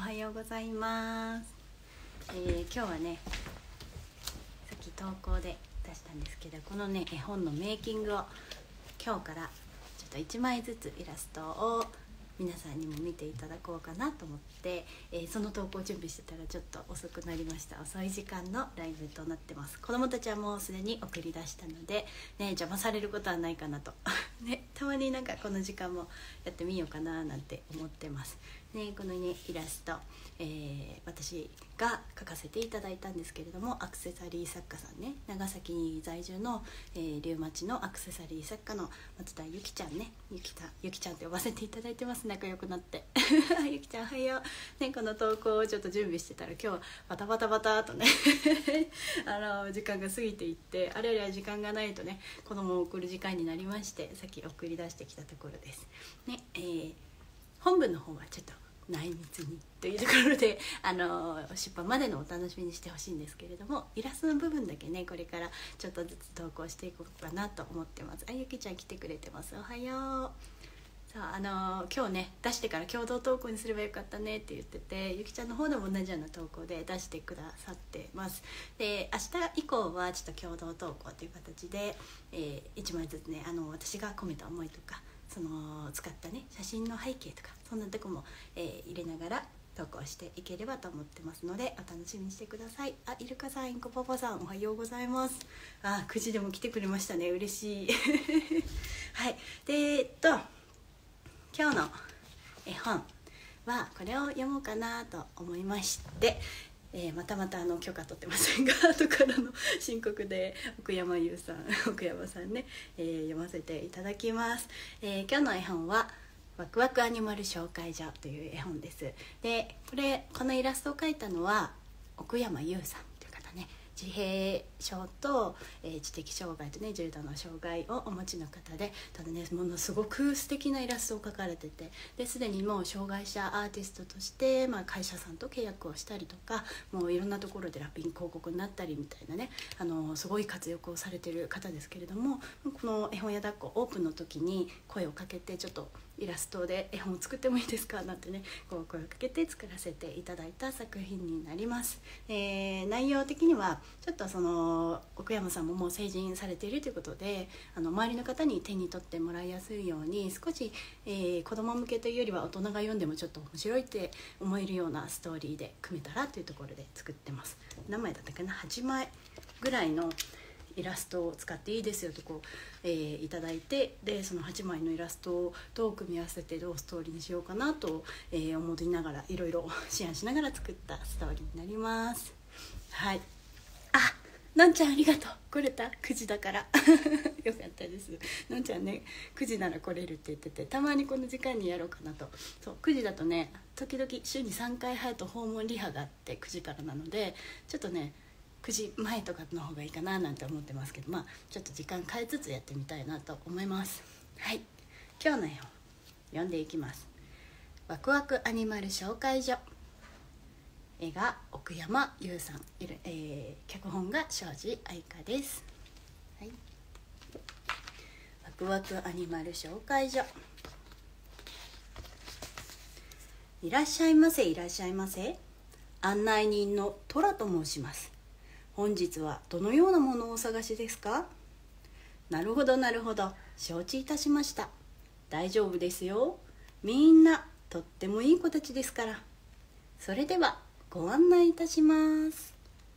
はようございます。今日はね、さっき投稿で出したんですけど、このね絵本のメイキングを今日からちょっと1枚ずつイラストを皆さんにも見ていただこうかなと思って、その投稿を準備してたらちょっと遅くなりました。遅い時間のライブとなってます。子どもたちはもうすでに送り出したので、ね、邪魔されることはないかなと、ね、たまになんかこの時間もやってみようかななんて思ってます。ね、このねイラスト、私が描かせていただいたんですけれども、アクセサリー作家さんね、長崎在住の、龍町のアクセサリー作家の松田ゆきちゃんね、ゆきちゃんって呼ばせていただいてます。仲良くなってゆきちゃんおはよう、ね、この投稿をちょっと準備してたら今日バタバタとね時間が過ぎていって、あれや時間がないとね子供を送る時間になりまして、さっき送り出してきたところですね。本文の方はちょっと内密にというところで出版までのお楽しみにしてほしいんですけれども、イラストの部分だけねこれからちょっとずつ投稿していこうかなと思ってます。ゆきちゃん来てくれてます。おはよう。さあ今日ね出してから共同投稿にすればよかったねって言ってて、ゆきちゃんの方でも同じような投稿で出してくださってます。で明日以降はちょっと共同投稿という形で、1枚ずつね私が込めた思いとかその使ったね写真の背景とかそんなとこも、入れながら投稿していければと思ってますので、お楽しみにしてください。イルカさん、インコパパさんおはようございます。9時でも来てくれましたね、嬉しいはい。で今日の絵本はこれを読もうかなと思いまして、また許可取ってませんが後からの申告で奥山さんね、読ませていただきます。今日の絵本はワクワクアニマル紹介所という絵本です。でこのイラストを描いたのは奥山優さんという方ね、自閉症と、知的障害とね重度の障害をお持ちの方で、ただねものすごく素敵なイラストを描かれてて、ですでにもう障害者アーティストとして、会社さんと契約をしたりとか、もういろんなところでラッピング広告になったりみたいなねすごい活躍をされてる方ですけれども、この絵本屋だっこオープンの時に声をかけて、ちょっとイラストで絵本を作ってもいいですかなんてね声をかけて作らせていただいた作品になります。内容的にはちょっとその奥山さんももう成人されているということで、周りの方に手に取ってもらいやすいように少し、子供向けというよりは大人が読んでもちょっと面白いって思えるようなストーリーで組めたらというところで作ってます。何枚だったかな、8枚ぐらいのイラストを使っていいですよといただいて、でその8枚のイラストをどう組み合わせてどうストーリーにしようかなと、思いながらいろいろ思案しながら作ったストーリーになります。はい。のんちゃんありがとう、来れた9時だからよかったです。のんちゃんね9時なら来れるって言ってて、たまにこの時間にやろうかなと。そう9時だとね時々週に3回早と訪問リハがあって9時からなので、ちょっとね9時前とかの方がいいかななんて思ってますけど、ちょっと時間変えつつやってみたいなと思います。はい、今日の絵本読んでいきます。ワクワクアニマル紹介所、絵が奥山優さん、脚本が庄司愛香です。はい、ワクワクアニマル紹介所。いらっしゃいませいらっしゃいませ、案内人のトラと申します。本日はどのようなものをお探しですか？なるほどなるほど、承知いたしました。大丈夫ですよ。みんなとってもいい子たちですから。それではご案内いたします。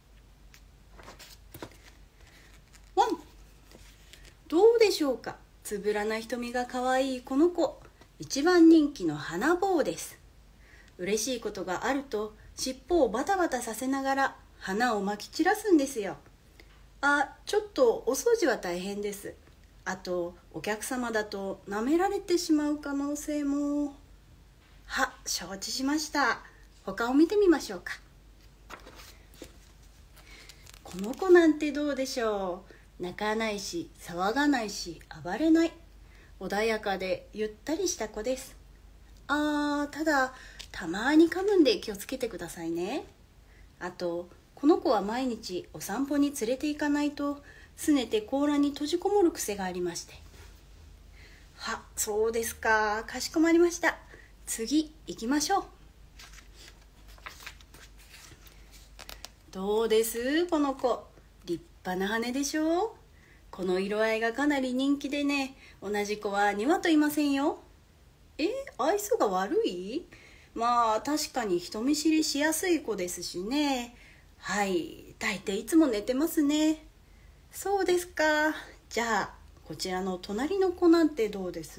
ワン、どうでしょうか。つぶらな瞳がかわいいこの子、一番人気の花坊です。嬉しいことがあると尻尾をバタバタさせながら花をまき散らすんですよ。ちょっとお掃除は大変です。あとお客様だと舐められてしまう可能性も。承知しました。他を見てみましょうか。この子なんてどうでしょう。泣かないし騒がないし暴れない、穏やかでゆったりした子です。ただたまに噛むんで気をつけてくださいね。あとこの子は毎日お散歩に連れて行かないとすねて甲羅に閉じこもる癖がありまして。そうですか、かしこまりました。次行きましょう。 どうですこの子、立派な羽でしょ。この色合いがかなり人気でね、同じ子は2羽といませんよ。愛想が悪い？まあ確かに人見知りしやすい子ですしね。はい、大抵いつも寝てますね。そうですか。じゃあこちらの隣の子なんてどうです？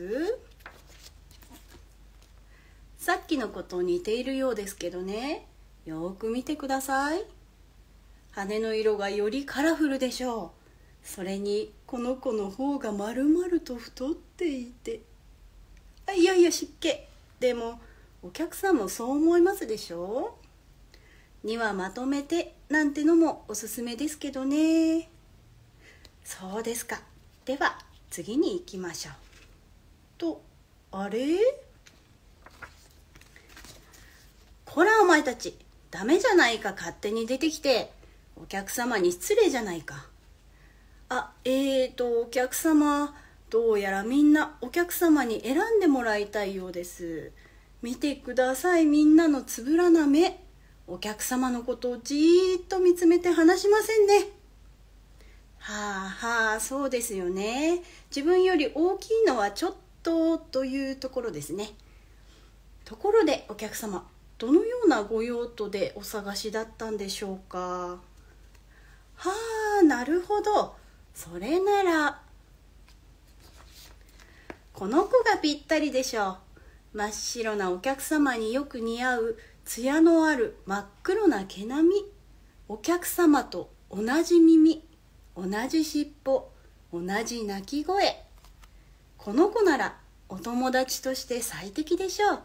さっきの子と似ているようですけどね、よく見てください。羽の色がよりカラフルでしょう。それにこの子の方が丸々と太っていて、いやいや湿気。でもお客さんもそう思いますでしょう。2羽まとめてなんてのもおすすめですけどね。そうですか。では次に行きましょう。と、あれ？こらお前たち、ダメじゃないか、勝手に出てきて。お客様に失礼じゃないか。お客様、どうやらみんなお客様に選んでもらいたいようです。見てください、みんなのつぶらな目。お客様のことをじーっと見つめて話しませんね。はあはあ、そうですよね。自分より大きいのはちょっというところですね。ところでお客様、どのようなご用途でお探しだったんでしょうか。はあ、なるほど。それならこの子がぴったりでしょう。真っ白なお客様によく似合う艶のある真っ黒な毛並み。お客様と同じ耳、同じ尻尾、同じ鳴き声。この子ならお友達として最適でしょう。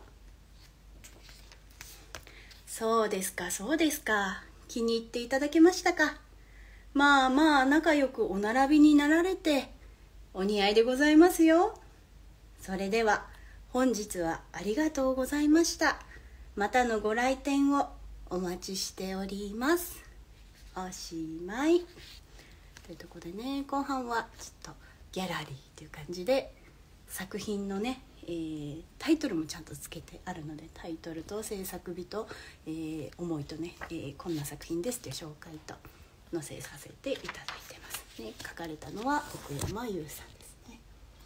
そうですか、そうですか。気に入っていただけましたか。まあまあ仲良くお並びになられてお似合いでございますよ。それでは本日はありがとうございました。またのご来店をお待ちしております。おしまいというところでね、後半はちょっとギャラリーという感じで作品のね、タイトルもちゃんとつけてあるので、タイトルと制作日と、思いとね、こんな作品ですという紹介と載せさせていただいてますね。書かれたのは奥山優さんですね。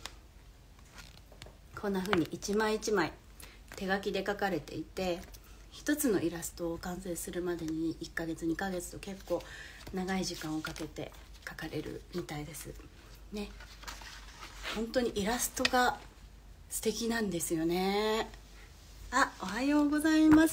こんな風に一枚一枚手書きで書かれていて、一つのイラストを完成するまでに1ヶ月2ヶ月と結構長い時間をかけて書かれるみたいですね。本当にイラストが素敵なんですよね。おはようございます。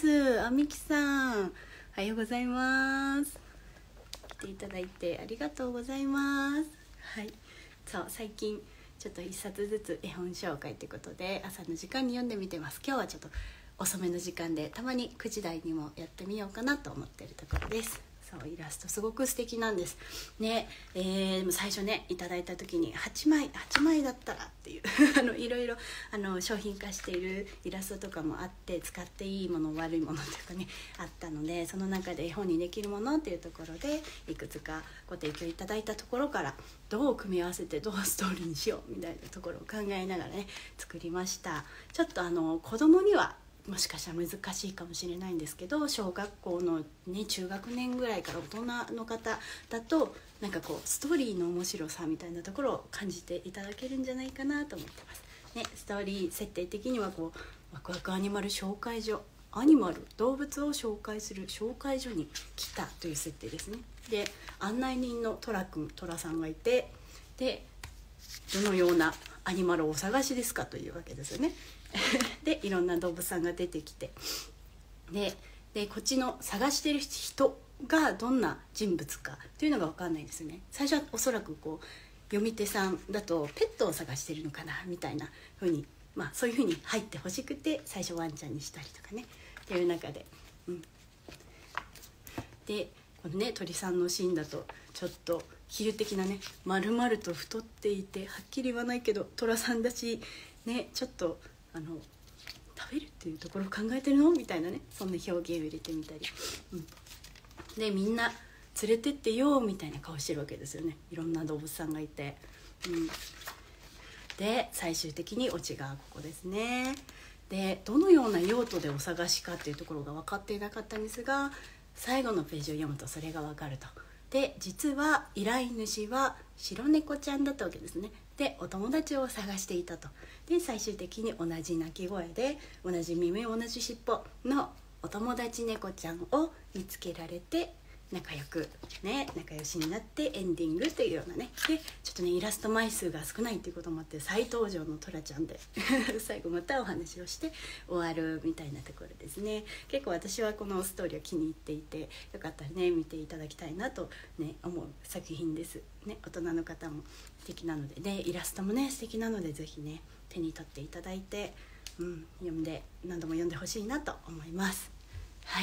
みきさん、おはようございます。来ていただいてありがとうございます。はい、そう、最近ちょっと一冊ずつ絵本紹介ということで朝の時間に読んでみてます。今日はちょっと遅めの時間で、たまに9時台にもやってみようかなと思っているところです。そう、イラストすごく素敵なんですね。最初ねいただいた時に8枚だったらっていういろいろ商品化しているイラストとかもあって、使っていいもの悪いものというかねあったので、その中で絵本にできるものっていうところでいくつかご提供いただいたところから、どう組み合わせてどうストーリーにしようみたいなところを考えながらね作りました。ちょっと子供にはもしかしたら難しいかもしれないんですけど、小学校のね中学年ぐらいから大人の方だとなんかこうストーリーの面白さみたいなところを感じていただけるんじゃないかなと思ってますね。ストーリー設定的にはこうワクワクアニマル紹介所、アニマル動物を紹介する紹介所に来たという設定ですね。で案内人のトラさんがいて、でどのようなアニマルをお探しですかというわけですよね。でいろんな動物さんが出てきて、でこっちの探してる人がどんな人物かというのが分かんないですよね。最初はおそらくこう読み手さんだとペットを探してるのかなみたいな風に、そういう風に入ってほしくて最初ワンちゃんにしたりとかねっていう中で、でこのね鳥さんのシーンだとちょっと比喩的なね、丸々と太っていてはっきり言わないけど虎さんだしね、ちょっと食べるっていうところを考えてるのみたいなね、そんな表現を入れてみたり、でみんな連れてってよみたいな顔してるわけですよね。いろんな動物さんがいて、で最終的にオチがここですね。でどのような用途でお探しかっていうところが分かっていなかったんですが、 最後のページを読むとそれがわかると。で実は依頼主は白猫ちゃんだったわけですね。でお友達を探していたと。で最終的に同じ鳴き声で同じ耳同じ尻尾のお友達猫ちゃんを見つけられて、仲良しになってエンディングっていうようなね。でちょっとねイラスト枚数が少ないっていうこともあって再登場のトラちゃんで最後またお話をして終わるみたいなところですね。結構私はこのストーリーを気に入っていて、よかったらね見ていただきたいなとね思う作品ですね。大人の方も素敵なのでね、イラストもね素敵なので、ぜひね手に取っていただいて、何度も読んでほしいなと思います。はい、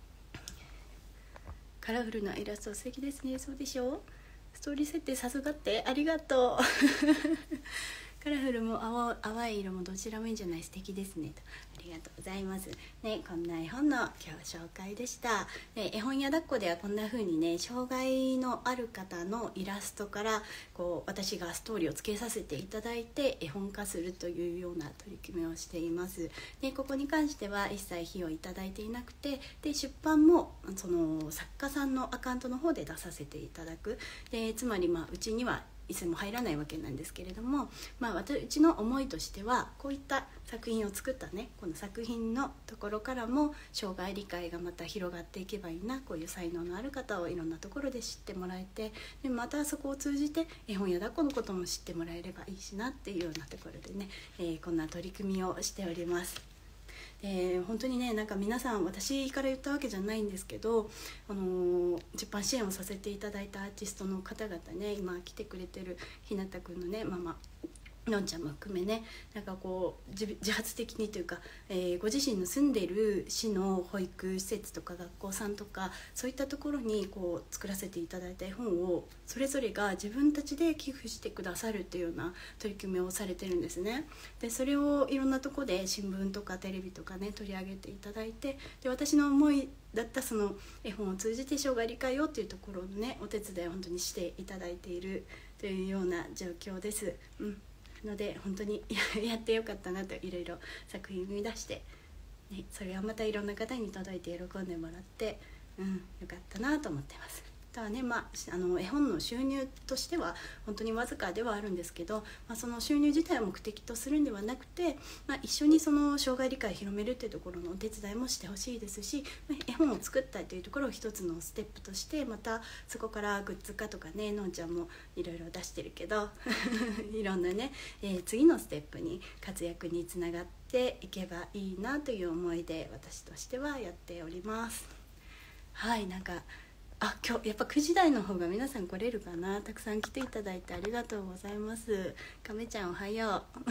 カラフルなイラスト素敵ですね。そうでしょう。ストーリー設定さすがってありがとうカラフルも淡い色もどちらもいいんじゃない、素敵ですねと。ありがとうございますね。こんな絵本の今日紹介でした。絵本屋だっこではこんな風にね、障害のある方のイラストからこう私がストーリーをつけさせていただいて絵本化するというような取り組みをしています。でここに関しては一切費用いただいていなくて、で出版もその作家さんのアカウントの方で出させていただく。でつまりうちにはいつも入らないわけなんですけれども、うちの思いとしてはこういった作品を作ったね、この作品のところからも障害理解がまた広がっていけばいいな。こういう才能のある方をいろんなところで知ってもらえて、でまたそこを通じて絵本やだっこのことも知ってもらえればいいしなっていうようなところでね、こんな取り組みをしております。本当にね、なんか皆さん私から言ったわけじゃないんですけど、出版支援をさせていただいたアーティストの方々ね、今来てくれてるひなたくんのねママのんちゃんも含めね、なんかこう自発的にというか、ご自身の住んでいる市の保育施設とか学校さんとかそういったところにこう作らせていただいた絵本をそれぞれが自分たちで寄付してくださるというような取り組みをされてるんですね。でそれをいろんなとこで新聞とかテレビとかね取り上げていただいて、で私の思いだったその絵本を通じて障害理解をっていうところのねお手伝いを本当にしていただいているというような状況です。ので本当にやってよかったなと、いろいろ作品生み出して、ね、それはまたいろんな方に届いて喜んでもらって、よかったなと思ってます。ただね、絵本の収入としては本当にわずかではあるんですけど、その収入自体を目的とするんではなくて、一緒にその障害理解を広めるっていうところのお手伝いもしてほしいですし、絵本を作ったというところを一つのステップとして、またそこからグッズ化とかね、のんちゃんもいろいろ出してるけどいろんなね、次のステップに活躍につながっていけばいいなという思いで私としてはやっております。はい、なんか今日やっぱ9時台の方が皆さん来れるかな。たくさん来ていただいてありがとうございます。亀ちゃんおはよう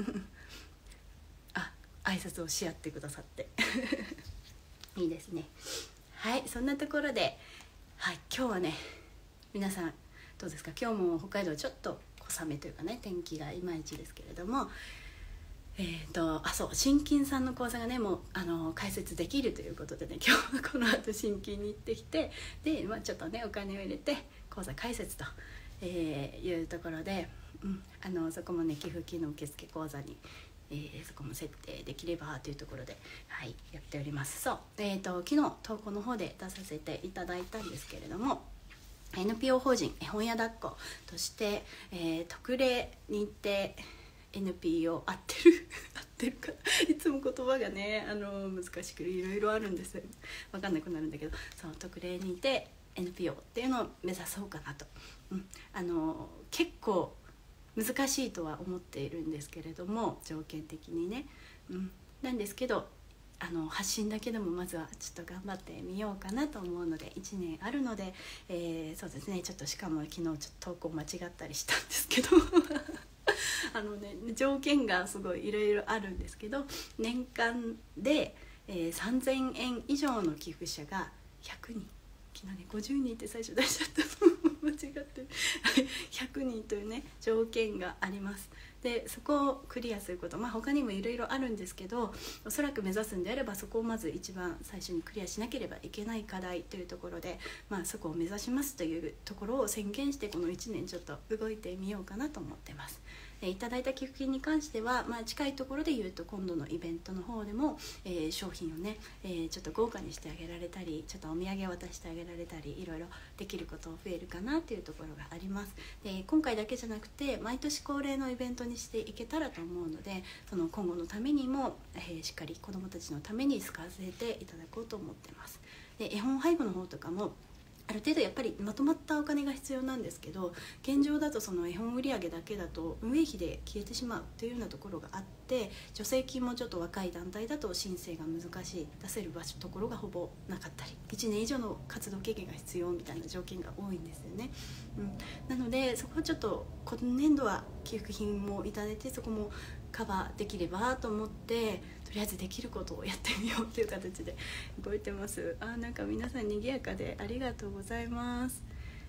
挨拶をし合ってくださっていいですね。はい、そんなところで、今日はね皆さんどうですか。今日も北海道ちょっと小雨というかね、天気がいまいちですけれども、心筋さんの講座がねもう開設できるということでね、今日はこの後心筋に行ってきて、で、ちょっとねお金を入れて講座開設と、いうところで、そこもね寄付金の受付講座に、そこも設定できればというところで、やっております。昨日投稿の方で出させていただいたんですけれども、NPO 法人絵本屋だっことして、特例認定NPO 合ってるかいつも言葉がね難しくいろいろあるんですよ。分かんなくなるんだけど、特例認定 NPO っていうのを目指そうかなと、結構難しいとは思っているんですけれども、条件的にね、なんですけど発信だけでもまずはちょっと頑張ってみようかなと思うので、1年あるので、そうですね、ちょっとしかも昨日ちょっと投稿間違ったりしたんですけど条件がすごいいろいろあるんですけど、年間で、3000円以上の寄付者が100人、昨日ね50人って最初出しちゃった間違ってる100人というね条件があります。 でそこをクリアすること、他にもいろいろあるんですけど、おそらく目指すんであればそこをまず一番最初にクリアしなければいけない課題というところで、そこを目指しますというところを宣言して、この1年ちょっと動いてみようかなと思ってます。いただいた寄付金に関しては、近いところで言うと今度のイベントの方でも、商品をね、ちょっと豪華にしてあげられたり、ちょっとお土産を渡してあげられたり、いろいろできること増えるかなっていうところがあります。で今回だけじゃなくて毎年恒例のイベントにしていけたらと思うので、その今後のためにも、しっかり子どもたちのために使わせていただこうと思ってます。で絵本配布の方とかもある程度やっぱりまとまったお金が必要なんですけど、現状だとその絵本売上だけだと運営費で消えてしまうというようなところがあって、助成金もちょっと若い団体だと申請が難しい、出せるところがほぼなかったり、1年以上の活動経験が必要みたいな条件が多いんですよね。なのでそこはちょっと今年度は寄付金もいただいて、そこもカバーできればと思って、とりあえずできることをやってみようという形で動いてます。なんか皆さん賑やかでありがとうございます。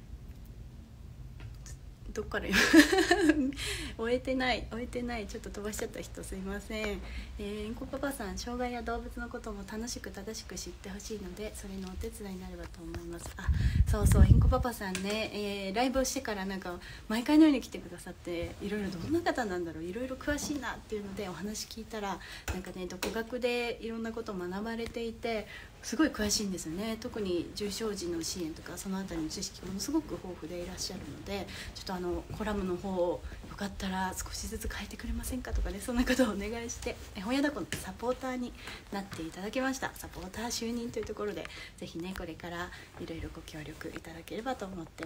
どっから終えてないちょっと飛ばしちゃった人すいません。インコパパさん、障害や動物のことも楽しく正しく知ってほしいので、それのお手伝いになればと思います。そうインコパパさんね、ライブをしてからなんか毎回のように来てくださって、いろいろどんな方なんだろう、いろいろ詳しいなっていうのでお話聞いたら、なんかね独学でいろんなことを学ばれていて、すごい詳しいんですよね。特に重症児の支援とかそのあたりの知識ものすごく豊富でいらっしゃるので、ちょっとコラムの方をよかったら少しずつ書いてくれませんかとかね、そんなことをお願いして本屋だこのサポーターになっていただきました。サポーター就任というところで、ぜひねこれからいろいろご協力いただければと思って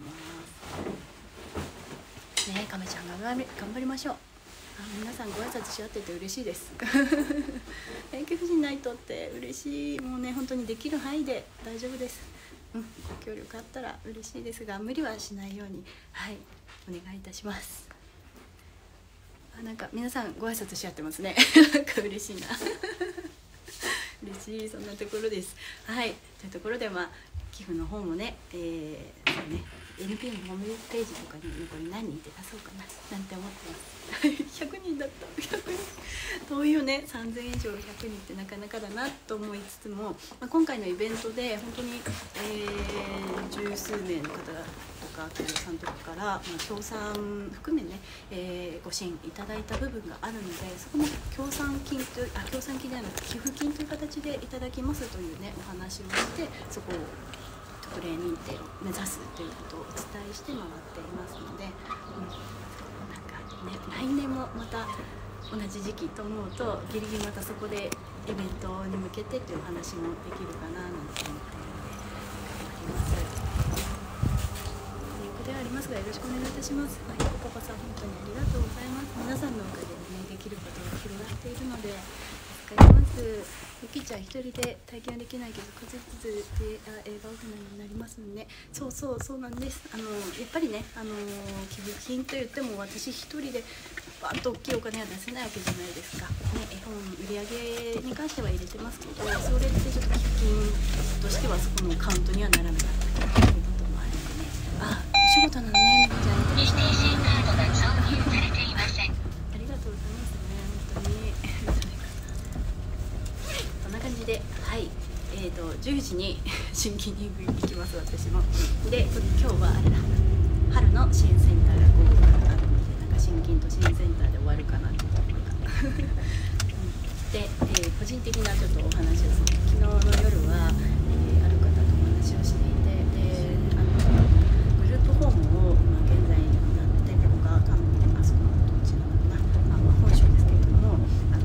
ますね。亀ちゃん頑張りましょう。皆さんご挨拶し合ってて嬉しいです遠距離しないとって嬉しい。もうね本当にできる範囲で大丈夫です。ご協力あったら嬉しいですが、無理はしないようにお願いいたします。なんか皆さんご挨拶し合ってますねなんか嬉しいな嬉しい、そんなところです。というところで寄付の方もね、NPO のホームページとかに残り何人って出そうかななんて思ってます100人だった。100人遠いよね。3000以上100人ってなかなかだなと思いつつも、今回のイベントで本当に、十数名の方とか企業さんとかから、協賛含めね、ご支援いただいた部分があるので、そこも協賛金じゃなくて寄付金という形でいただきますというねお話をして、そこを特例認定を目指すということをお伝えして回っていますので、来年もまた同じ時期と思うと、ギリギリまたそこでイベントに向けてというお話もできるかななんて思っているので頑張ります。ではありますがよろしくお願いいたします。パパさん本当にありがとうございます。皆さんのおかげでねできることが広がっているので助かります。ゆきちゃん一人で体験はできないけど家族で映画オフになりますので、ね、そうなんです。やっぱりね寄付金といっても私一人でバンと大きいお金は出せないわけじゃないですか、絵本売り上げに関しては入れてますけど、それってちょっと寄付金としてはそこのカウントにはならなかったりということもあるのでね。お仕事なのね、みきちゃん。ありがとうございますね、本当にこんな感じで10時に新規入部行きます、私も。で今日はあれだ、春の支援センターが午後からあるので、なんか新規と支援センターで終わるかなって思いがで、個人的なちょっとお話をする。昨日の夜は、ある方とお話をしていて、でグループホームを、現在店舗がそこのどっちなのかな、本州ですけれども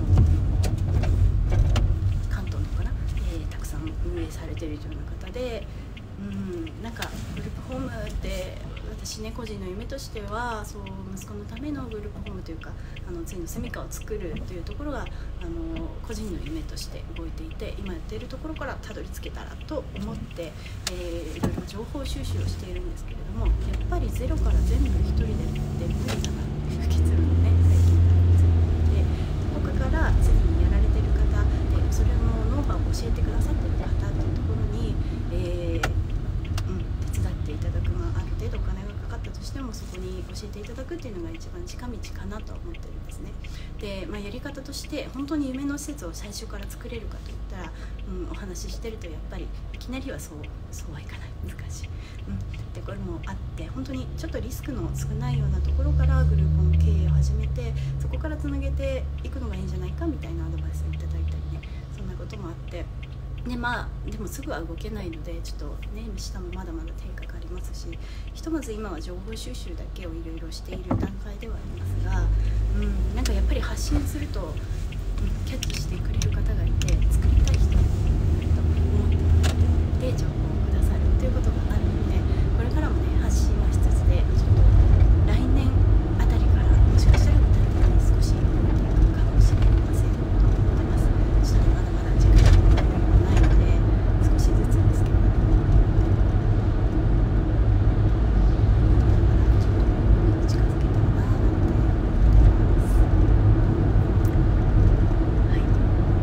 関東のかな、たくさん運営されているような方で、なんかグループホームって私ね個人の夢としては、そう息子のためのグループホームというか次の住みかを作るというところが個人の夢として動いていて、今やっているところからたどり着けたらと思って、いろいろ情報収集をしているんですけれども、やっぱりゼロから全部一人でって無理だなっていう結論をね最近で、どこかから次にやられている方で、それのノウハウを教えてくださっている方っていうところに、手伝っていただく、ある程度お金がかかったとしてもそこに教えていたただくっていうのが一番近道かなとは思ってるんですね。で、やり方として本当に夢の施設を最初から作れるかといったら、お話ししてるとやっぱりいきなりはそうはいかない、難しい、でこれもあって、本当にちょっとリスクの少ないようなところからグループの経営を始めて、そこからつなげていくのがいいんじゃないかみたいなアドバイスをいただいたりね、そんなこともあって、ででもすぐは動けないので、ちょっとね下もまだまだ低下がありますし、ひとまず今は情報収集だけをいろいろしている段階ではありますが、なんかやっぱり発信すると、キャッチしてくれる方がいて、作りたい人がいると思ってもらえて情報をくださるということがあるので、これからもね発信はしつつで、ちょっと来年あたりからもしかしたら具体的に少し動いていくかもしれませんと思ってます。ちょっとまだまだ時間がないので、少しずつですけど、ちょっと近づけたらななんて思ってます。はい。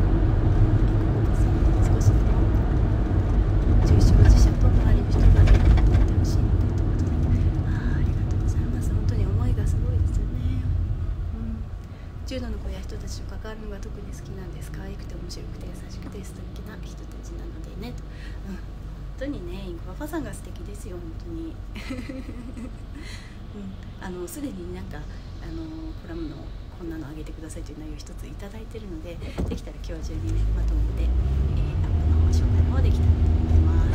少しでも重症自社と周りの人が笑顔になってほしいということで、ありがとうございます。本当に思いがすごいですよね。重度の子や人たちと関わるのが特に好きなんです。可愛くて面白くて優しくて素敵な人たちなのでねと、本当にね、インコパパさんが素敵ですよ、本当に。すでになんかコラムのこんなのあげてくださいという内容を一ついただいているので、できたら今日中にねまとめて、アップの方紹介の方できたらと思います。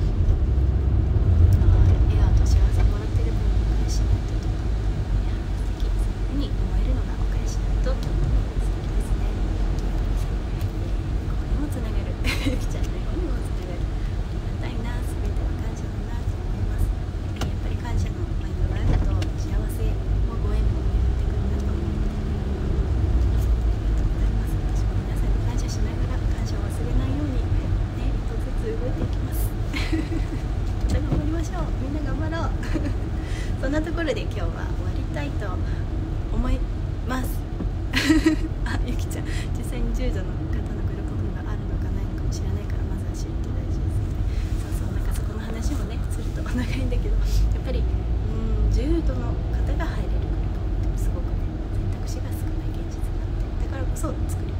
笑顔と幸せもらってる分お返しないととか、いや素敵、そういうふうに思えるのがお返しないとと思うのが素敵ですね。ここにもつながるゆきちゃんのようにもつながる、ありがたいな、全ては感謝だなと思います。やっぱり感謝のマインドがあると幸せもご縁も巡ってくるなと思うので、ありがとうございます。私も皆さんに感謝しながら感謝を忘れないようにね、一つずつ動いていきます。また頑張りましょう。みんな頑張ろう。そんなところで今日は終わりたいと思います。ゆきちゃん、実際に重度の方のグループがあるのかないのかもしれないから、まずは知るって大事ですよね。なんかそこの話もねすると長いんだけど、やっぱり重度の方が入れるグループってすごくね選択肢が少ない現実があって、だからこそ作り